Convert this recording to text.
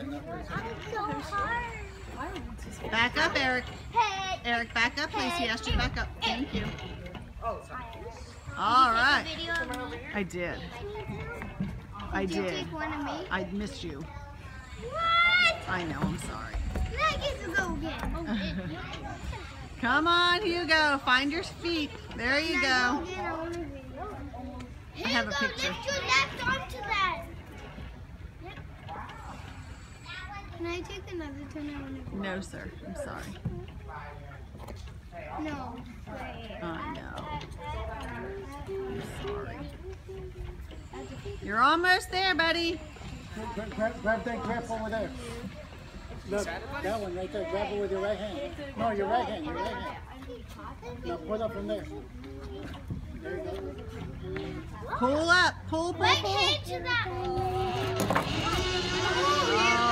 Back up, Eric. Eric, back up, please. He asked you to back up. Thank you. All right. I did. I did. Did you take one of me? I missed you. What? I know, I'm sorry. Then I get to go again. Come on, Hugo. Find your feet. There you go. I have a picture. Lift your left arm to that. Can I take another turn? No, sir. I'm sorry. No. I know. I'm sorry. You're almost there, buddy. Grab that grip over there. Look, that one right there. Grab it with your right hand. No, your right hand. Your right hand. Now pull up from there. There you go. Pull up. Pull, pull, Right pull. hand to that. Oh,